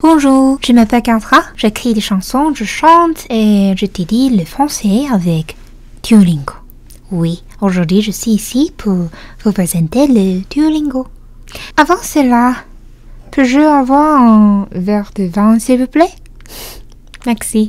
Bonjour, je m'appelle Kendra, j'écris des chansons, je chante et je t'édie le français avec Duolingo. Oui, aujourd'hui je suis ici pour vous présenter le Duolingo. Avant cela, puis-je avoir un verre de vin s'il vous plaît? Merci.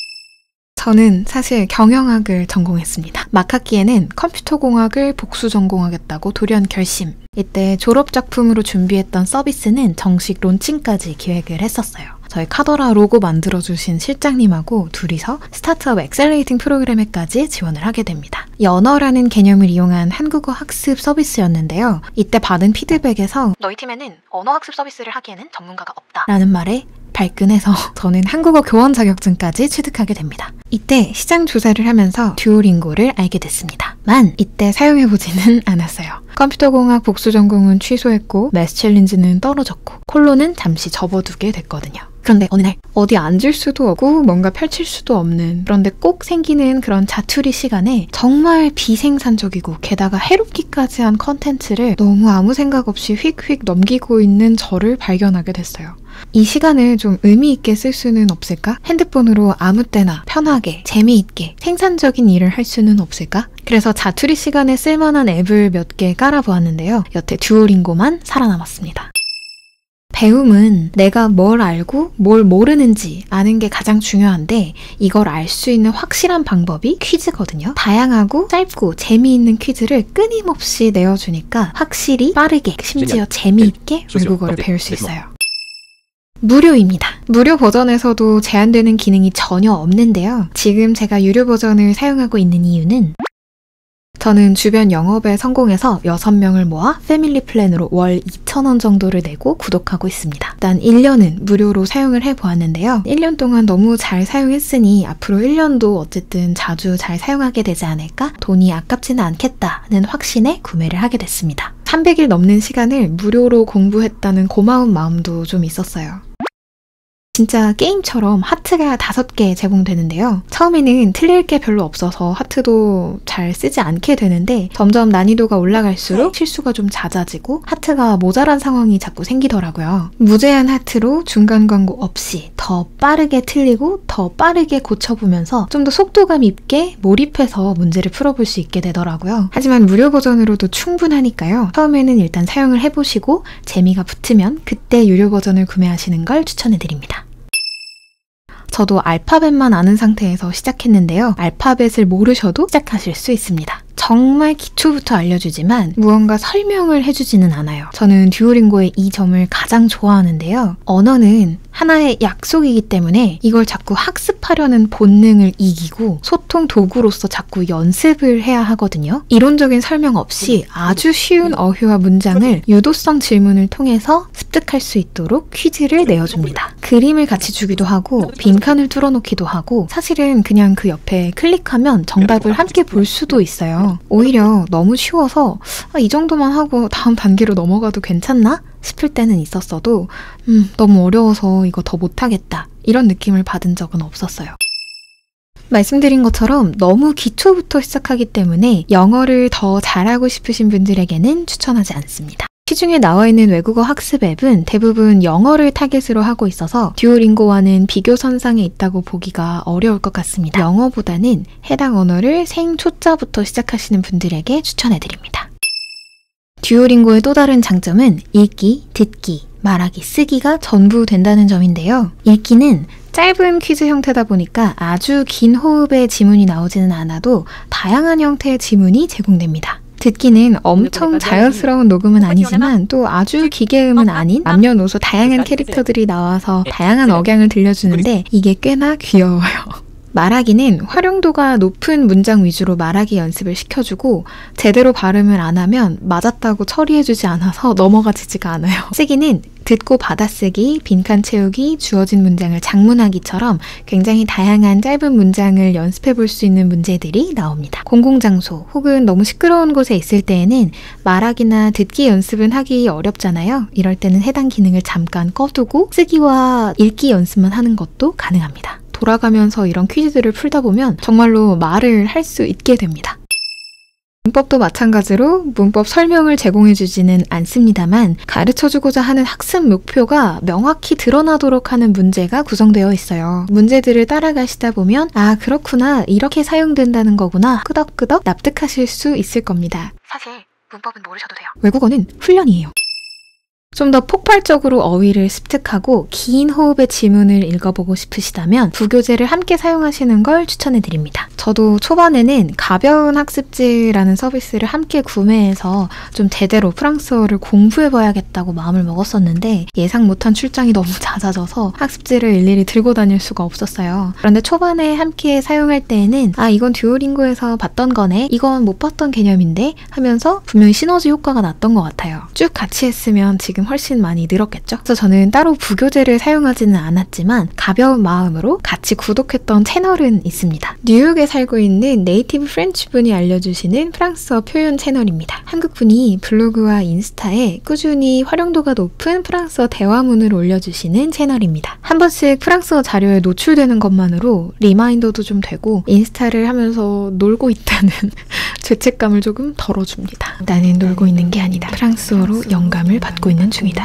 저는 사실 경영학을 전공했습니다. 막 학기에는 컴퓨터공학을 복수 전공하겠다고 돌연 결심. 이때 졸업작품으로 준비했던 서비스는 정식 론칭까지 기획을 했었어요. 저희 카더라 로고 만들어주신 실장님하고 둘이서 스타트업 엑셀레이팅 프로그램에까지 지원을 하게 됩니다. 연어라는 개념을 이용한 한국어 학습 서비스였는데요. 이때 받은 피드백에서 너희 팀에는 언어학습 서비스를 하기에는 전문가가 없다 라는 말에 발끈해서 저는 한국어 교원 자격증까지 취득하게 됩니다. 이때 시장 조사를 하면서 듀오링고를 알게 됐습니다. 만 이때 사용해보지는 않았어요. 컴퓨터공학 복수 전공은 취소했고 매스 챌린지는 떨어졌고 콜로는 잠시 접어두게 됐거든요. 그런데 어느 날 어디 앉을 수도 없고 뭔가 펼칠 수도 없는, 그런데 꼭 생기는 그런 자투리 시간에 정말 비생산적이고 게다가 해롭기까지 한 컨텐츠를 너무 아무 생각 없이 휙휙 넘기고 있는 저를 발견하게 됐어요. 이 시간을 좀 의미 있게 쓸 수는 없을까? 핸드폰으로 아무 때나 편하게 재미있게 생산적인 일을 할 수는 없을까? 그래서 자투리 시간에 쓸만한 앱을 몇 개 깔아보았는데요. 여태 듀오링고만 살아남았습니다. 배움은 내가 뭘 알고 뭘 모르는지 아는 게 가장 중요한데, 이걸 알 수 있는 확실한 방법이 퀴즈거든요. 다양하고 짧고 재미있는 퀴즈를 끊임없이 내어주니까 확실히 빠르게 심지어 재미있게 외국어를 배울 수 있어요. 무료입니다. 무료 버전에서도 제한되는 기능이 전혀 없는데요. 지금 제가 유료 버전을 사용하고 있는 이유는 저는 주변 영업에 성공해서 6명을 모아 패밀리 플랜으로 월 2,000원 정도를 내고 구독하고 있습니다. 일단 1년은 무료로 사용을 해보았는데요. 1년 동안 너무 잘 사용했으니 앞으로 1년도 어쨌든 자주 잘 사용하게 되지 않을까? 돈이 아깝지는 않겠다는 확신에 구매를 하게 됐습니다. 300일 넘는 시간을 무료로 공부했다는 고마운 마음도 좀 있었어요. 진짜 게임처럼 하트가 5개 제공되는데요. 처음에는 틀릴 게 별로 없어서 하트도 잘 쓰지 않게 되는데 점점 난이도가 올라갈수록 실수가 좀 잦아지고 하트가 모자란 상황이 자꾸 생기더라고요. 무제한 하트로 중간 광고 없이 더 빠르게 틀리고 더 빠르게 고쳐보면서 좀 더 속도감 있게 몰입해서 문제를 풀어볼 수 있게 되더라고요. 하지만 무료 버전으로도 충분하니까요. 처음에는 일단 사용을 해보시고 재미가 붙으면 그때 유료 버전을 구매하시는 걸 추천해드립니다. 저도 알파벳만 아는 상태에서 시작했는데요. 알파벳을 모르셔도 시작하실 수 있습니다. 정말 기초부터 알려주지만 무언가 설명을 해주지는 않아요. 저는 듀오링고의 이 점을 가장 좋아하는데요. 언어는 하나의 약속이기 때문에 이걸 자꾸 학습하려는 본능을 이기고 소통 도구로서 자꾸 연습을 해야 하거든요. 이론적인 설명 없이 아주 쉬운 어휘와 문장을 유도성 질문을 통해서 습득할 수 있도록 퀴즈를 내어줍니다. 그림을 같이 주기도 하고 빈칸을 뚫어놓기도 하고, 사실은 그냥 그 옆에 클릭하면 정답을 함께 볼 수도 있어요. 오히려 너무 쉬워서 이 정도만 하고 다음 단계로 넘어가도 괜찮나? 싶을 때는 있었어도 너무 어려워서 이거 더 못하겠다 이런 느낌을 받은 적은 없었어요. 말씀드린 것처럼 너무 기초부터 시작하기 때문에 영어를 더 잘하고 싶으신 분들에게는 추천하지 않습니다. 시중에 나와 있는 외국어 학습 앱은 대부분 영어를 타겟으로 하고 있어서 듀오링고와는 비교선상에 있다고 보기가 어려울 것 같습니다. 영어보다는 해당 언어를 생초자부터 시작하시는 분들에게 추천해드립니다. 듀오링고의 또 다른 장점은 읽기, 듣기, 말하기, 쓰기가 전부 된다는 점인데요. 읽기는 짧은 퀴즈 형태다 보니까 아주 긴 호흡의 지문이 나오지는 않아도 다양한 형태의 지문이 제공됩니다. 듣기는 엄청 자연스러운 녹음은 아니지만 또 아주 기계음은 아닌 남녀노소 다양한 캐릭터들이 나와서 다양한 억양을 들려주는데 이게 꽤나 귀여워요. 말하기는 활용도가 높은 문장 위주로 말하기 연습을 시켜주고 제대로 발음을 안 하면 맞았다고 처리해주지 않아서 넘어가지지가 않아요. 쓰기는 듣고 받아쓰기, 빈칸 채우기, 주어진 문장을 작문하기처럼 굉장히 다양한 짧은 문장을 연습해 볼 수 있는 문제들이 나옵니다. 공공장소 혹은 너무 시끄러운 곳에 있을 때에는 말하기나 듣기 연습은 하기 어렵잖아요. 이럴 때는 해당 기능을 잠깐 꺼두고 쓰기와 읽기 연습만 하는 것도 가능합니다. 돌아가면서 이런 퀴즈들을 풀다 보면 정말로 말을 할 수 있게 됩니다. 문법도 마찬가지로 문법 설명을 제공해주지는 않습니다만 가르쳐주고자 하는 학습 목표가 명확히 드러나도록 하는 문제가 구성되어 있어요. 문제들을 따라가시다 보면 아 그렇구나 이렇게 사용된다는 거구나 끄덕끄덕 납득하실 수 있을 겁니다. 사실 문법은 모르셔도 돼요. 외국어는 훈련이에요. 좀 더 폭발적으로 어휘를 습득하고 긴 호흡의 지문을 읽어보고 싶으시다면 부교재를 함께 사용하시는 걸 추천해드립니다. 저도 초반에는 가벼운 학습지라는 서비스를 함께 구매해서 좀 제대로 프랑스어를 공부해봐야겠다고 마음을 먹었었는데 예상 못한 출장이 너무 잦아져서 학습지를 일일이 들고 다닐 수가 없었어요. 그런데 초반에 함께 사용할 때에는 아 이건 듀오링고에서 봤던 거네, 이건 못 봤던 개념인데 하면서 분명히 시너지 효과가 났던 것 같아요. 쭉 같이 했으면 지금 훨씬 많이 늘었겠죠? 그래서 저는 따로 부교재를 사용하지는 않았지만 가벼운 마음으로 같이 구독했던 채널은 있습니다. 뉴욕에 살고 있는 네이티브 프렌치 분이 알려주시는 프랑스어 표현 채널입니다. 한국 분이 블로그와 인스타에 꾸준히 활용도가 높은 프랑스어 대화문을 올려주시는 채널입니다. 한 번씩 프랑스어 자료에 노출되는 것만으로 리마인더도 좀 되고 인스타를 하면서 놀고 있다는 죄책감을 조금 덜어줍니다. 나는 놀고 있는 게 아니다. 프랑스어로 영감을 받고 있는 중이다.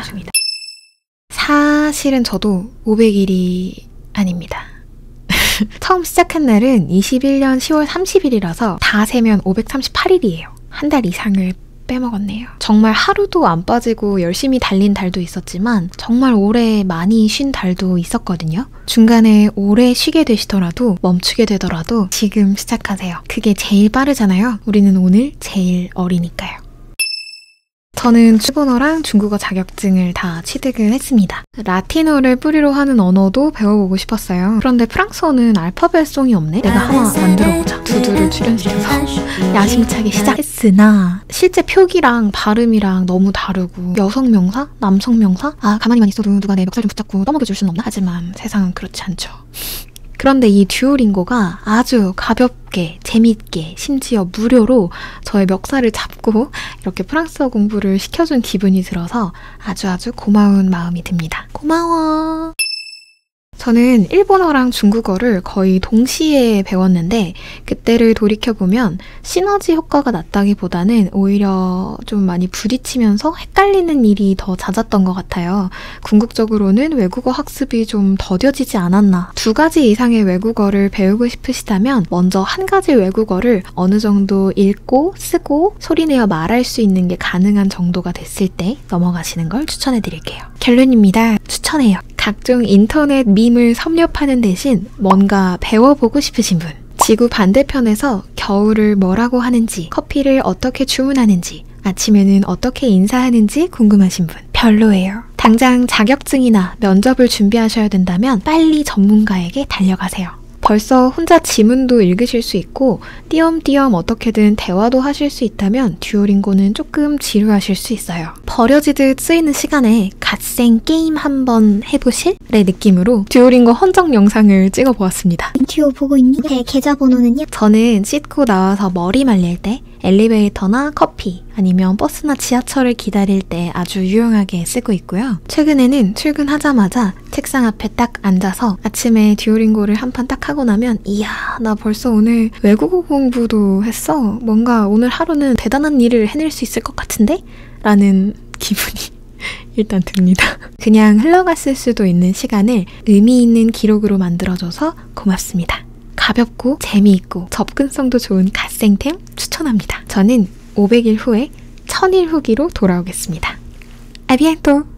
사실은 저도 500일이 아닙니다. 처음 시작한 날은 21년 10월 30일이라서 다 세면 538일이에요. 한 달 이상을 빼먹었네요. 정말 하루도 안 빠지고 열심히 달린 달도 있었지만 정말 오래 많이 쉰 달도 있었거든요. 중간에 오래 쉬게 되시더라도 멈추게 되더라도 지금 시작하세요. 그게 제일 빠르잖아요. 우리는 오늘 제일 어리니까요. 저는 일본어랑 중국어 자격증을 다 취득을 했습니다. 라틴어를 뿌리로 하는 언어도 배워보고 싶었어요. 그런데 프랑스어는 알파벳송이 없네? 내가 하나 만들어보자. 두두를 출연시켜서 야심차게 시작했으나 실제 표기랑 발음이랑 너무 다르고 여성명사? 남성명사? 아 가만히만 있어도 누가 내 멱살 좀 붙잡고 떠먹여줄 수는 없나? 하지만 세상은 그렇지 않죠. 그런데 이 듀오링고가 아주 가볍게, 재밌게, 심지어 무료로 저의 멱살을 잡고 이렇게 프랑스어 공부를 시켜준 기분이 들어서 아주 고마운 마음이 듭니다. 고마워! 저는 일본어랑 중국어를 거의 동시에 배웠는데 그때를 돌이켜보면 시너지 효과가 났다기보다는 오히려 좀 많이 부딪히면서 헷갈리는 일이 더 잦았던 것 같아요. 궁극적으로는 외국어 학습이 좀 더뎌지지 않았나. 2가지 이상의 외국어를 배우고 싶으시다면 먼저 한 가지 외국어를 어느 정도 읽고 쓰고 소리내어 말할 수 있는 게 가능한 정도가 됐을 때 넘어가시는 걸 추천해드릴게요. 결론입니다. 추천해요. 각종 인터넷 밈을 섭렵하는 대신 뭔가 배워보고 싶으신 분, 지구 반대편에서 겨울을 뭐라고 하는지, 커피를 어떻게 주문하는지, 아침에는 어떻게 인사하는지 궁금하신 분, 별로예요. 당장 자격증이나 면접을 준비하셔야 된다면 빨리 전문가에게 달려가세요. 벌써 혼자 지문도 읽으실 수 있고 띄엄띄엄 어떻게든 대화도 하실 수 있다면 듀오링고는 조금 지루하실 수 있어요. 버려지듯 쓰이는 시간에 갓생 게임 한번 해보실? 의 느낌으로 듀오링고 헌정 영상을 찍어보았습니다. 듀오 보고 있니? 제 계좌번호는요? 저는 씻고 나와서 머리 말릴 때, 엘리베이터나 커피, 아니면 버스나 지하철을 기다릴 때 아주 유용하게 쓰고 있고요. 최근에는 출근하자마자 책상 앞에 딱 앉아서 아침에 듀오링고를 한 판 딱 하고 나면 이야, 나 벌써 오늘 외국어 공부도 했어. 뭔가 오늘 하루는 대단한 일을 해낼 수 있을 것 같은데? 라는 기분이 일단 듭니다. 그냥 흘러갔을 수도 있는 시간을 의미 있는 기록으로 만들어줘서 고맙습니다. 가볍고 재미있고 접근성도 좋은 갓생템 추천합니다. 저는 500일 후에 1000일 후기로 돌아오겠습니다. 아비엔토!